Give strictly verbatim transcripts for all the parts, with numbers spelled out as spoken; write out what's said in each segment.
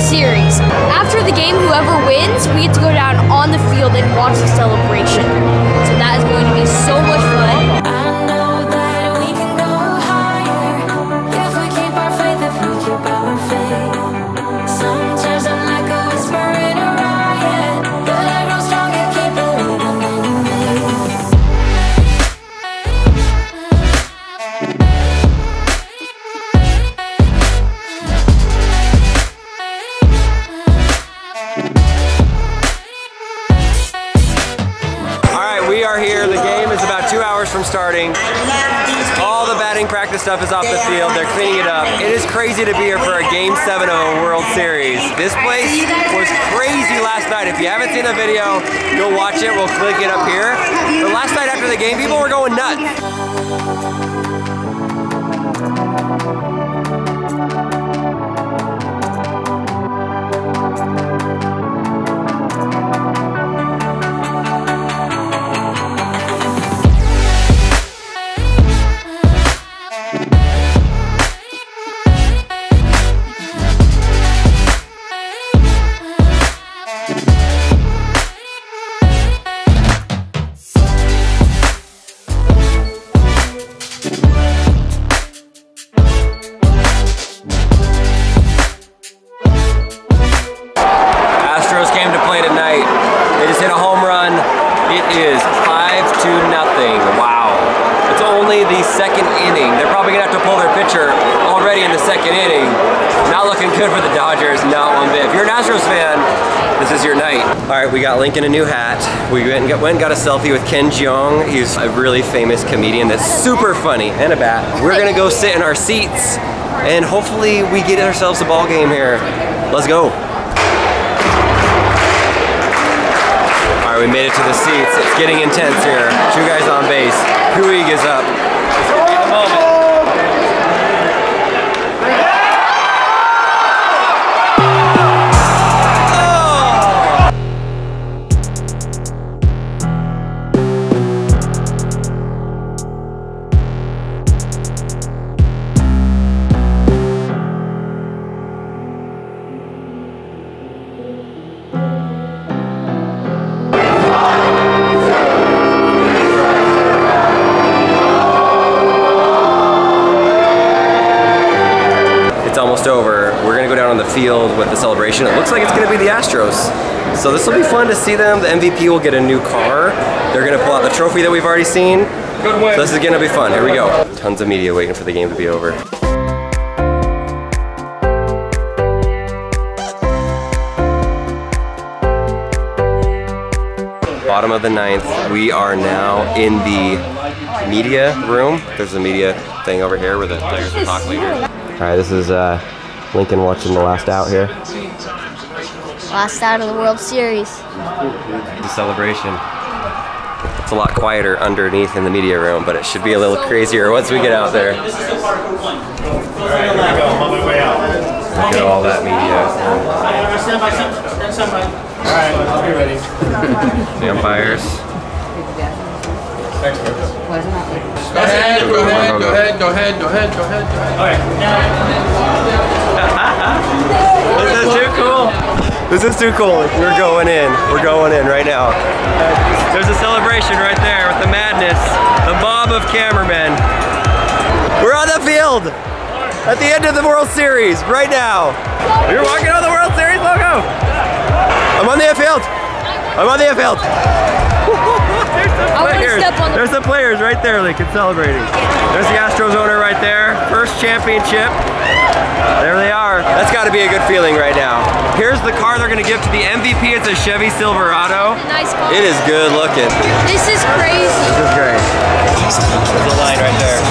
Series. After the game, whoever wins, we get to go down on the field and watch the celebration. So that is going to be so much fun. I know that we can go higher if we keep our faith, if we keep our faith. Sometimes I'm like a whisper in a riot, but I grow stronger, keep believing in me. We are here. The game is about two hours from starting. All the batting practice stuff is off the field. They're cleaning it up. It is crazy to be here for a game seven of a World Series. This place was crazy last night. If you haven't seen the video, go watch it. We'll click it up here. But last night after the game, people were going nuts. The second inning. They're probably gonna have to pull their pitcher already in the second inning. Not looking good for the Dodgers, not one bit. If you're an Astros fan, this is your night. All right, we got Lincoln a new hat. We went and got, went and got a selfie with Ken Jeong. He's a really famous comedian that's super funny, and a bat. We're gonna go sit in our seats and hopefully we get ourselves a ball game here. Let's go. All right, we made it to the seats. It's getting intense here. Two guys on base. Puig is up. It's gonna be the moment. Over. We're gonna go down on the field with the celebration. It looks like it's gonna be the Astros. So this will be fun to see them. The M V P will get a new car. They're gonna pull out the trophy that we've already seen. Good win. So this is gonna be fun. Here we go. Tons of media waiting for the game to be over. Bottom of the ninth. We are now in the media room. There's a media thing over here where the players will talk later. All right, this is uh, Lincoln watching the last out here. Last out of the World Series. The celebration. It's a lot quieter underneath in the media room, but it should be a little crazier once we get out there. Look at all that media. Stand by, stand by. All right, I'll be ready. The umpires. Thanks, bro. Go ahead, go ahead, go ahead, go ahead, go ahead, go ahead, go ahead. All right. This is too cool. This is too cool. We're going in. We're going in right now. There's a celebration right there with the madness, the mob of cameramen. We're on the field at the end of the World Series right now. You're walking on the World Series logo. I'm on the field. I'm on the field. There's some players. There's some players right there, Lincoln, celebrating. There's the Astros owner right there. First championship. There they are. That's got to be a good feeling right now. Here's the car they're going to give to the M V P. It's a Chevy Silverado. Nice car. It is good looking. This is crazy. This is great. There's a line right there.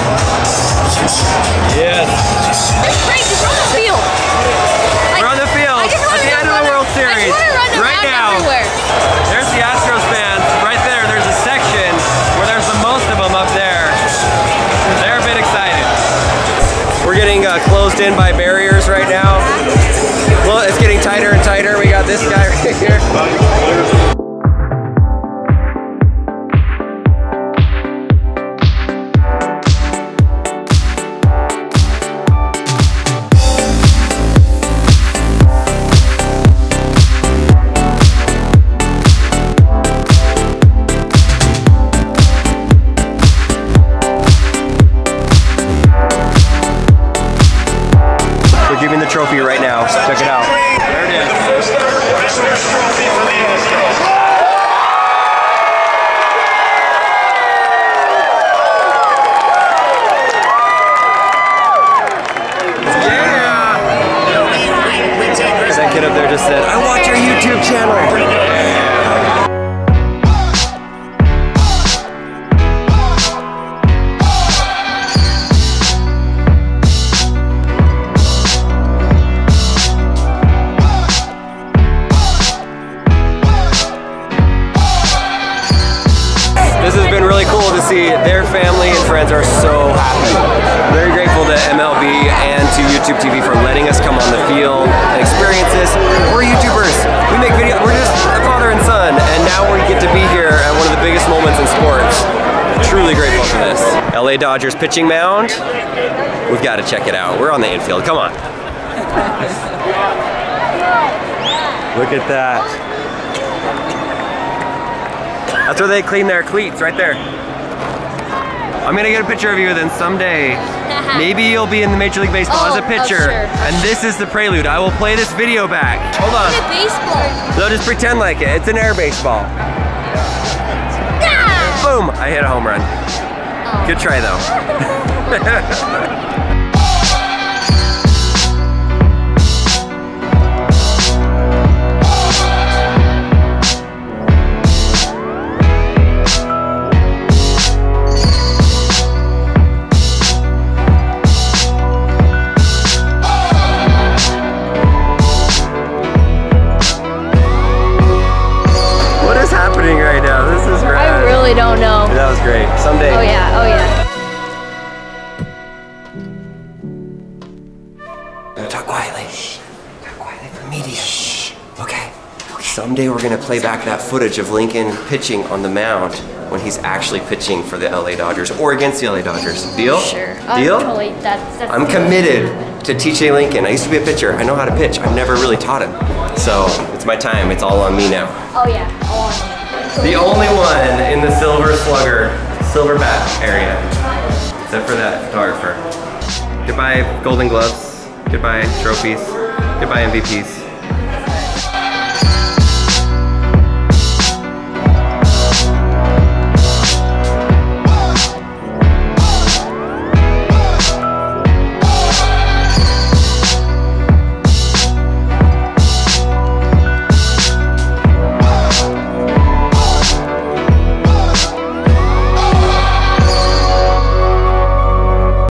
Yes. It's crazy. We're on the field. Like, We're on the field at the end of the World Series. Right now. Everywhere. There's the Astros fans. Right there, there's a section where there's the most of them up there. They're a bit excited. We're getting uh, closed in by barriers right now. Well, it's getting tighter and tighter. We got this guy right here. just said, I watch your YouTube channel. This has been really cool to see. Their family and friends are so happy. Very grateful to M L B and to YouTube T V for letting us come on the field and experience this. We're YouTubers. We make videos. We're just a father and son, and now we get to be here at one of the biggest moments in sports. Truly grateful for this. L A Dodgers pitching mound. We've got to check it out. We're on the infield. Come on. Look at that. That's where they clean their cleats, right there. I'm gonna get a picture of you, then someday, maybe you'll be in the Major League Baseball Oh, as a pitcher. oh, sure. And this is the prelude. I will play this video back. Hold on. Look at baseball. So just pretend like it. It's an air baseball. Yeah. Boom! I hit a home run. Oh. Good try though. Right now, this is rad. I really don't know. That was great. Someday. Oh yeah, oh yeah. Talk quietly. Talk quietly for media. Shh. Okay. Someday we're gonna play back that footage of Lincoln pitching on the mound when he's actually pitching for the L A Dodgers or against the L A Dodgers. Deal? Sure. Deal? Uh, totally. That's, that's I'm committed to T J Lincoln. I used to be a pitcher. I know how to pitch. I've never really taught him. So it's my time. It's all on me now. Oh yeah. All on you. The only one in the Silver Slugger, Silver Bat area, except for that photographer. Goodbye Golden Gloves, goodbye trophies, goodbye M V Ps.